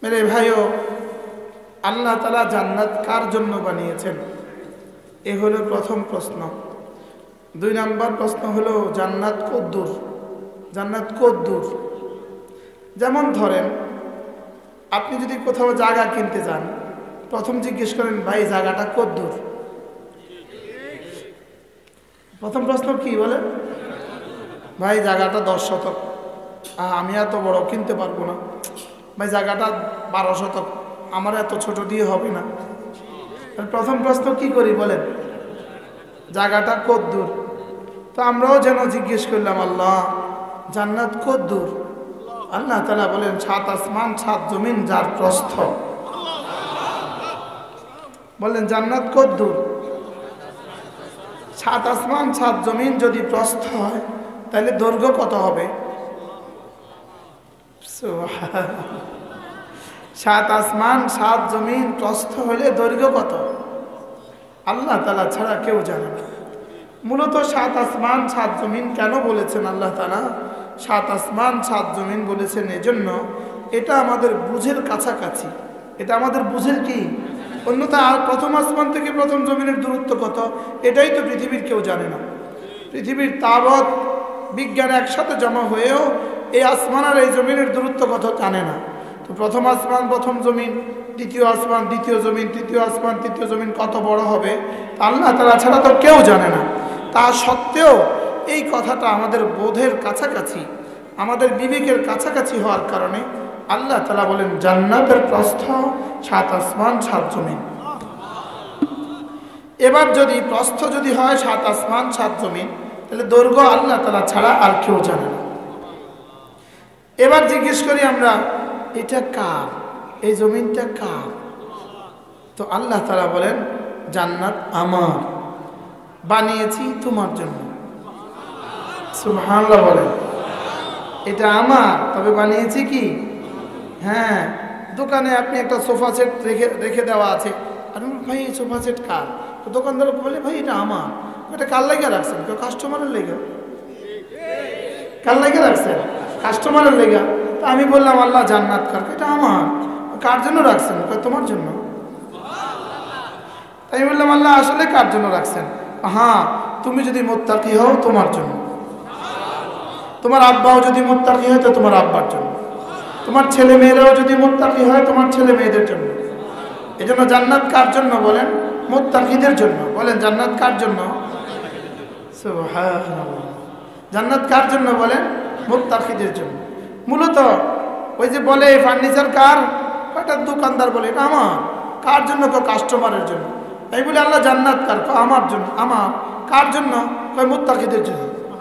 मेरे भाइयों, আল্লাহ তাআলা জান্নাত কার জন্য বানিয়েছেন? এ হলো প্রথম প্রশ্ন। 2 নম্বর প্রশ্ন হলো জান্নাত কতদূর? জান্নাত কতদূর? যেমন ধরেন আপনি যদি কোথাও জায়গা কিনতে যান, প্রথম জিজ্ঞেস করেন ভাই জায়গাটা কতদূর? প্রথম প্রশ্ন কি বলে? ভাই জায়গাটা 10 শতক। আমি এত বড় কিনতে পারবো না। ভাই জায়গাটা 12 শতক, আমার এত ছোট দিয়ে হবে না। প্রথম প্রশ্ন কি করি বলেন? জায়গাটা কতদূর? তো আমরাও যেন জিজ্ঞেস করলাম আল্লাহ জান্নাত কতদূর? আল্লাহ তাআলা বলেন 7 আসমান 7 জমিন যার প্রস্থ। বলেন জান্নাত কতদূর? 7 আসমান 7 জমিন যদি প্রস্থ হয় তাহলে দৈর্ঘ্য কত হবে? 7 আসমান 7 জমিন প্রস্থ হলে দৈর্ঘ্য কত? আল্লাহ তাআলা ছাড়া কেউ জানে না। মূলত 7 আসমান 7 জমিন কেন বলেছেন আল্লাহ তাআলা? 7 আসমান 7 জমিন বলেছেন এজন্য এটা আমাদের বুঝের কাছাকাছি। এটা আমাদের বুঝের কি? অন্যথা প্রথম আসমান থেকে প্রথম জমিনের দূরত্ব কত এটাই তো পৃথিবীর কেউ জানে না। পৃথিবীর তাবৎ বিজ্ঞান একসাথে জমা হয়েও এই আসমান আর এই জমিনের দূরত্ব কত জানে না। তো প্রথম আসমান প্রথম জমিন, দ্বিতীয় আসমান দ্বিতীয় জমিন, তৃতীয় আসমান তৃতীয় জমিন কত বড় হবে আল্লাহ তাআলা ছাড়া তো কেউ জানে না। তা সত্ত্বেও এই কথাটা আমাদের বোধের কাছাকাছি, আমাদের বিবেকের কাছাকাছি হওয়ার কারণে আল্লাহ তাআলা বলেন জান্নাতের প্রস্থ 7 আসমান 7 জমিন। এবার যদি প্রস্থ যদি হয় 7 আসমান 7 জমিন তাহলে দৈর্ঘ্য আল্লাহ তাআলা ছাড়া আর কেউ জানে না। এবার জিজ্ঞেস করি আমরা এটা কার? এই জমিনটা কার? তো আল্লাহ তাআলা বলেন জান্নাত আমার, বানিয়েছি তোমার জন্য। সুবহানাল্লাহ বলেন। এটা আমার, তবে বানিয়েছি কি? হ্যাঁ, দোকানে আপনি একটা সোফা সেট রেখে দেওয়া আছে, আর ভাই এই সোফা সেট কার? তো দোকানদার বলে ভাই এটা আমার। এটা কার লেগে রাখছেন? কেউ কাস্টমারের লেগে। কার লেগে রাখছেন? কাস্টমারের লেগে। তো আমি বললাম আল্লাহ জান্নাত কার? এটা আমার। কার জন্য রাখছেন? তোমার জন্য। তাই বললাম আল্লাহ আসলে কার জন্য রাখছেন? হ্যাঁ, তুমি যদি মুত্তাকি হও তোমার জন্য, তোমার আব্বাও যদি মুত্তাকি হয় তো তোমার আব্বার জন্য, তোমার ছেলে মেয়েরাও যদি মুত্তাকি হয় তোমার ছেলে মেয়েদের জন্য। এজন্য জান্নাত কার জন্য বলেন? মুত্তাকিদের জন্য। বলেন জান্নাত কার জন্য? সুবহানাল্লাহ। জান্নাত কার জন্য বলেন? মুত্তাকিদের জন্য। মূলত ওই যে বলে ফার্নিচার কার? একটা দোকানদার বলে এটা আমার। কার জন্য? কাস্টমারের জন্য। তাই বলে আল্লাহ জান্নাত কার? আমার জন্য। আমার কার জন্য? মুত্তাকিদের জন্য।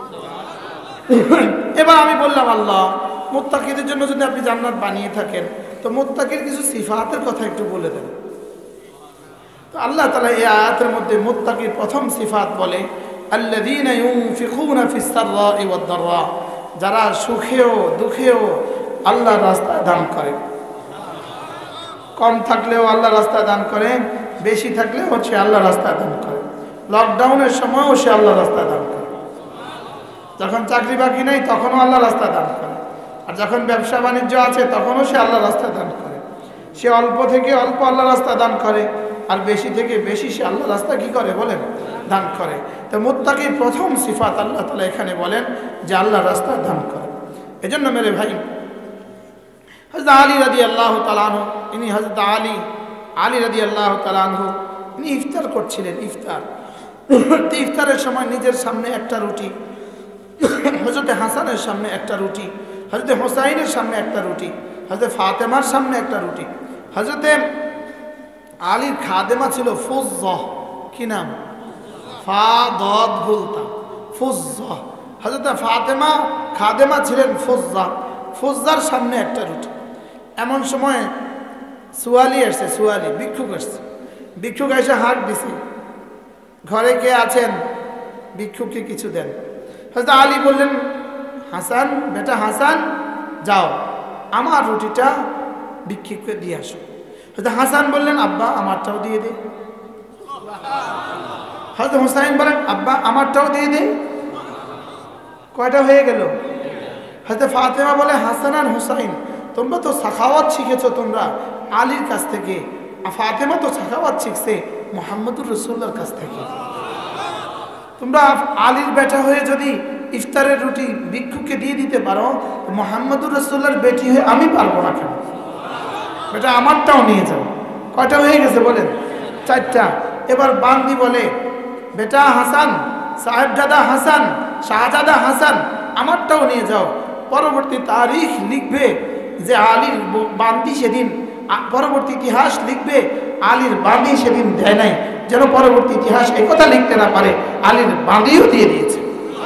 এবার আমি বললাম আল্লাহ মুত্তাকিদের জন্য যদি আপনি জান্নাত বানিয়ে থাকেন তো মুত্তাকির কিছু সিফাতের কথা একটু বলে দেন। তো আল্লাহ তাআলা এই আয়াতের মধ্যে মুত্তাকির প্রথম সিফাত বলে আল্লাযীনা ইউনফিকুনা ফিস সাররা'i ওয়াদ দাররা, যারা সুখেও দুঃখেও আল্লাহর রাস্তায় দান করে। কম থাকলেও আল্লাহর রাস্তায় দান করে, বেশি থাকলেও সে আল্লাহর রাস্তায় দান করে। লকডাউনের সময়ও সে আল্লাহর রাস্তায় দান করে। যখন চাকরি বাকরি নেই তখনও আল্লাহর রাস্তায় দান করে, আর যখন ব্যবসা বাণিজ্য আছে তখনও সে আল্লাহর রাস্তায় দান করে। সে অল্প থেকে অল্প আল্লাহর রাস্তায় দান করে, আর বেশি থেকে বেশি সে আল্লাহর রাস্তায় কি করে বলেন? দান করে। তো মুত্তাকির প্রথম সিফাত আল্লাহ তাআলা এখানে বলেন যে আল্লাহর রাস্তায় দান করে। এজন্য মেরে ভাই হযরত আলী রাদিয়াল্লাহু তাআলা আনহু, ইনি হযরত আলী রাদিয়াল্লাহু তাআলা আনহু ইনি ইফতার করছিলেন। ইফতারের সময় নিজের সামনে একটা রুটি, হযরত হাসানের সামনে একটা রুটি, হযরত হোসাইনের সামনে একটা রুটি, হযরত ফাতেমার সামনে একটা রুটি। হযরত আলীর খাদেমা ছিল ফুজ্জাহ। কি নাম? ফা দদ গুলতা, ফুজ্জাহ। হযরত ফাতেমা খাদেমা ছিলেন ফুজ্জাহ। ফুজ্জার সামনে একটা রুটি। এমন সময় সুয়ালি আসছে, সুয়ালি ভিক্ষুক আসছে। ভিক্ষুক এসে হাত দিছে, ঘরে কে আছেন? ভিক্ষুককে কিছু দেন। হযরত আলী বললেন হাসান, বেটা হাসান যাও আমার রুটিটা ভিক্ষুককে দিয়ে আসো। হযরত হাসান বললেন আব্বা আমারটাও দিয়ে দে। হযরত হুসাইন বলেন আব্বা আমারটাও দিয়ে দে। কয়টা হয়ে গেল? হযরত ফাতেমা বলে হাসান আর হুসাইন তোমরা তো সাখাওয়াত শিখেছো তোমরা আলীর কাছ থেকে, ফাতেমা তো সাখাওয়াত শিখছে মুহাম্মদুর রাসূলুল্লাহর কাছ থেকে। তোমরা আলীর বেটা হয়ে যদি ইফতারের রুটি ভিক্ষুককে দিয়ে দিতে পারো, মুহাম্মদুর রাসূলুল্লাহর বেটি হয়ে আমি পারবো না কেন? বেটা আমারটাও নিয়ে যাও। কয়টা হয়ে গেছে বলেন? 4টা। এবার বান্দি বলে, বেটা হাসান, সাহেবজাদা হাসান, শাহজাদা হাসান, আমারটাও নিয়ে যাও। পরবর্তী তারিখ লিখবে যে আলীর বান্দি সেদিন, পরবর্তী ইতিহাস লিখবে আলীর বান্দি সেদিন দেয় নাই, যেন পরবর্তী ইতিহাস একথা লিখতে না পারে আলীর বান্দিও দিয়ে দিয়েছে।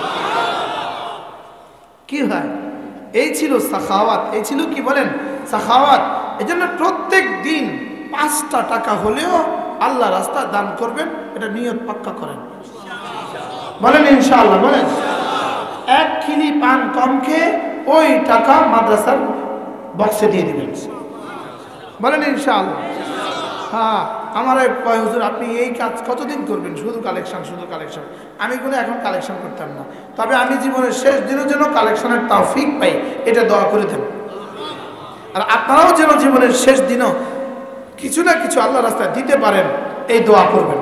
কি হয়? এই ছিল সাখাওয়াত, এই ছিল কি বলেন? সাখাওয়াত। এজন্য প্রত্যেক দিন 5টা টাকা হলেও আল্লাহ রাস্তা দান করবেন, এটা নিয়ত পাক্কা করেন। বলেন ইনশাআল্লাহ। বলেন 1 খিলি পান কম খেয়ে ওই টাকা মাদ্রাসার বক্সে দিয়ে দিবেন। বলেন ইনশাআল্লাহ। হ্যাঁ, আমার কয় হুজুর আপনি এই কাজ কতদিন করবেন? শুধু কালেকশন, শুধু কালেকশন। আমি কোনো এখন কালেকশন করতাম না, তবে আমি জীবনের শেষ দিনের জন্য কালেকশনের তৌফিক পাই, এটা দোয়া করে দেন। আর আপনারাও যেন জীবনের শেষ দিনও কিছু না কিছু আল্লাহ রাস্তায় দিতে পারেন, এই দোয়া করবেন।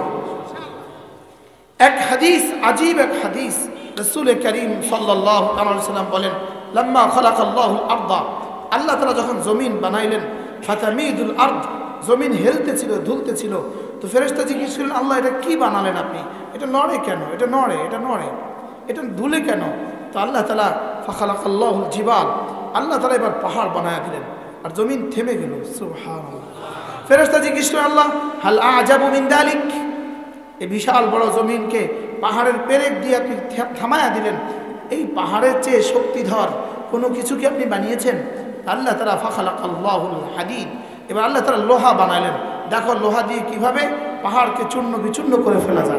এক হাদিস, আজীব এক হাদিস, রাসূল করিম সাল্লাল্লাহু আলাইহি ওয়াসাল্লাম বলেন, লাম্মা খালাকাল্লাহুল আরদা, আল্লাহ তাআলা যখন জমিন বানাইলেন, ফাতামিদুল আরদ, জমিন হেলতেছিল, দুলতেছিল। তো ফেরেশতা জিজ্ঞেস করলেন, আল্লাহ এটা কি বানালেন আপনি? এটা নড়ে কেন? এটা নড়ে, এটা নড়ে, এটা দুলে কেন? তো আল্লাহ তাআলা ফাখালাকাল্লাহুল জিবাল, আল্লাহ তাআলা এবার পাহাড় বানায়া দিলেন, আর জমিন থেমে গেল। সুবহানাল্লাহ। ফেরেশতা জিজ্ঞেস করলেন, আল্লাহ হাল আজাবু মিন যালিক, এই বিশাল বড় জমিনকে পাহাড়ের পেরেক দিয়ে আপনি থামায়া দিলেন, এই পাহাড়ের চেয়ে শক্তিধর কোনো কিছু কি আপনি বানিয়েছেন? আল্লাহ তাআলা ফাখালাকাল্লাহুল হাদিদ, এবার আল্লাহ তাআলা লোহা বানাইলেন। দেখো লোহা দিয়ে কিভাবে পাহাড়কে চূর্ণ বিচূর্ণ করে ফেলা যায়।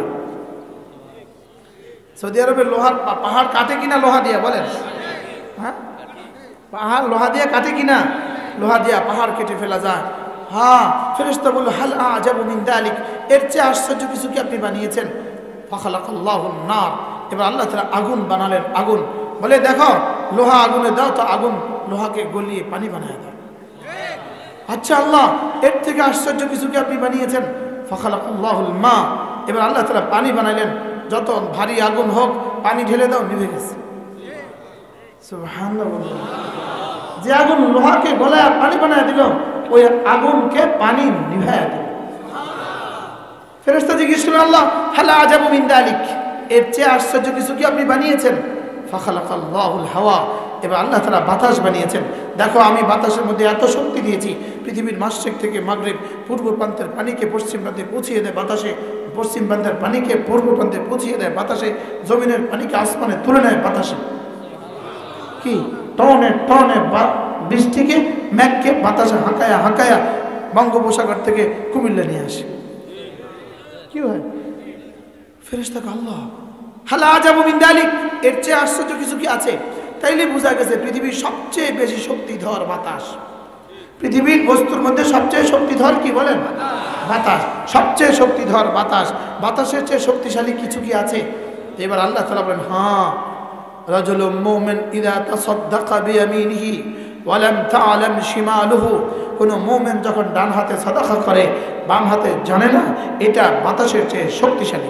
সৌদি আরবের লোহার পাহাড় কাটে কিনা লোহা দিয়ে? বলেন। হ্যাঁ, পাহাড় লোহা দিয়ে কাটে কিনা? লোহা দিয়ে পাহাড় কেটে ফেলা যায়। হ্যাঁ, ফেরেশতা বলল, হাল আজাবু মিন যালিক, এর চেয়ে আশ্চর্য কিছু কি আপনি বানিয়েছেন? ফাখালাকাল্লাহুন নার, এবার আল্লাহ তাআলা আগুন বানালেন। আগুন বলে, দেখো লোহা আগুনে দাও তো আগুন লোহাকে গলিয়ে পানি বানায় দাও। আচ্ছা আল্লাহ, এর থেকে আশ্চর্য কিছু কি আপনি বানিয়েছেন? ফাখালাকাল্লাহুল মা, এবার আল্লাহ তাআলা পানি বানাইলেন। যত ভারী আগুন হোক পানি ঢেলে দাও, নিভে গেছে। সুবহানাল্লাহ। যে আগুন লোহাকে গলায় পানি বানায় দিল, ওই আগুনকে পানি নিভায়া দিল। ফেরেশতা জিজ্ঞেস করলেন, আল্লাহ হাল আজাবু মিন যালিক, এর চেয়ে আশ্চর্য কিছু কি আপনি বানিয়েছেন? ফাখালাকাল্লাহুল হাওয়া, এবার আল্লাহ তাআলা বাতাস বানিয়েছেন। দেখো আমি বাতাসের মধ্যে এত শক্তি দিয়েছি, পৃথিবীর মাশরিক থেকে মাগরিব, পূর্ব প্রান্তের পানিকে পশ্চিম প্রান্তে পৌঁছিয়ে দেয় বাতাসে, পশ্চিম প্রান্তের পানিকে পূর্ব প্রান্তে পৌঁছিয়ে দেয় বাতাসে, জমিনের পানিকে আসমানে তুলে নেয় বাতাসে। কি টনে টনে বৃষ্টিকে, মেঘকে বাতাসে হাঁকায়া হাঁকায়া বঙ্গোপসাগর থেকে কুমিল্লা নিয়ে আসে। কি হয়? ফেরেশতাকে আল্লাহ হাল আজাবু মিন যালিক, এর চেয়ে আশ্চর্য কিছু কি আছে? তাইলে বোঝা গেছে পৃথিবীর সবচেয়ে বেশি শক্তিধর বাতাস। পৃথিবীর বস্তুর মধ্যে সবচেয়ে শক্তিধর কি বলেন? বাতাস। সবচেয়ে শক্তিধর বাতাস। বাতাসের চেয়ে শক্তিশালী কিছু কি আছে? এবার আল্লাহ তাআলা বলেন, হ্যাঁ, রাজুলুম মুমিন ইযা তাসাদদাকা বিয়ামিনিহি ওয়া লাম তা'লাম শিমালুহু, কোন মুমিন যখন ডান হাতে সাদাকা করে বাম হাতে জানে না, এটা বাতাসের চেয়ে শক্তিশালী।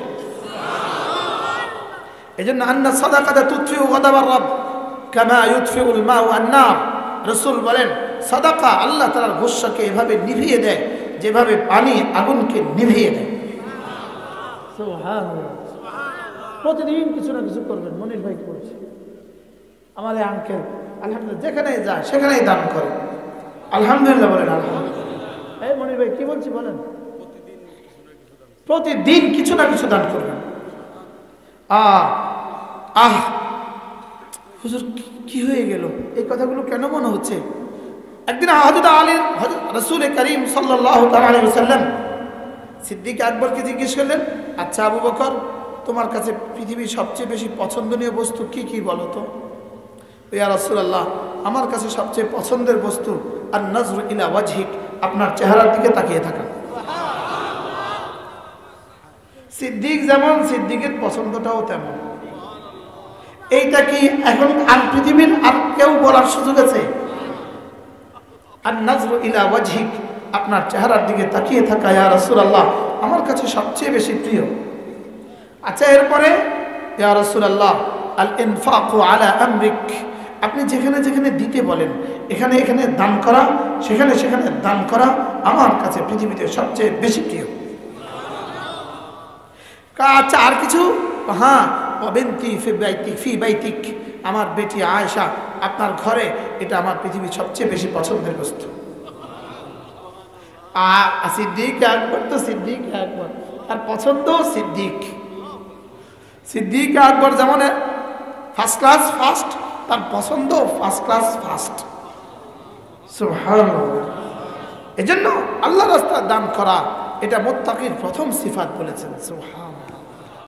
এজন্য আন্না সাদাকাতা তুতফিউ গাদাবার রাব কামা ইউতফিউল মাউ আন-নার, রাসূল বলেন সাদাকা আল্লাহ তাআলার গুসাকে এভাবে নিভিয়ে দেয় যেভাবে পানি আগুনকে নিভিয়ে দেয়। সুবহানাল্লাহ। প্রতিদিন কিছু না কিছু করবেন। মনির ভাই করছে, আমার এই আঙ্কেল আলহামদুলিল্লাহ যেখানে যায় সেখানেই দান করে। আলহামদুলিল্লাহ বলেন আলহামদুলিল্লাহ। এই মনির ভাই কি বলছি বলেন? প্রতিদিন কিছু না কিছু দান করবেন। হুজুর কি হয়ে গেল? এই কথাগুলো কেন মনে হচ্ছে? একদিন হযরত আলী, রাসূল করিম সাল্লাল্লাহু আলাইহি ওয়াসাল্লাম সিদ্দিক আকবরকে জিজ্ঞেস করলেন, আচ্ছা আবু বকর, তোমার কাছে পৃথিবীর সবচেয়ে বেশি পছন্দনীয় বস্তু কি কি বলো তো? ইয়া রাসূলুল্লাহ, আমার কাছে সবচেয়ে পছন্দের বস্তু আর নজরু ইলা ওয়াজহিক, আপনার চেহারার দিকে তাকিয়ে থাকা। সিদ্দিক যেমন, সিদ্দিকের পছন্দটাও তেমন। এইটা কি এখন আর পৃথিবীর আর কেউ বলার সুযোগ আছে? আর নাজরু ইলা ওয়াজহিক, আপনার চেহারার দিকে তাকিয়ে থাকা ইয়া রাসূলুল্লাহ আমার কাছে সবচেয়ে বেশি প্রিয়। আচ্ছা, এরপরে ইয়া রাসূলুল্লাহ আল ইনফাকু আলা আমরিক, আপনি যেখানে যেখানে দিতে বলেন, এখানে এখানে দান করা, সেখানে সেখানে দান করা আমার কাছে পৃথিবীতে সবচেয়ে বেশি প্রিয়। আচ্ছা, আর কিছু? হ্যাঁ, অবিনতি ফি বাইতিক, আমার বেটি আয়েশা আপনার ঘরে, এটা আমার পৃথিবীর সবচেয়ে বেশি পছন্দের বস্তু। সিদ্দিক আকবর তো সিদ্দিক আকবর, আর পছন্দ সিদ্দিক। সিদ্দিক আকবর যেমন ফার্স্ট ক্লাস ফার্স্ট, তার পছন্দ ফার্স্ট ক্লাস ফার্স্ট। সুবহানাল্লাহ। এজন্য আল্লাহ রাস্তায় দান করা এটা মুত্তাকির প্রথম সিফাত বলেছেন। সুবহানাল্লাহ।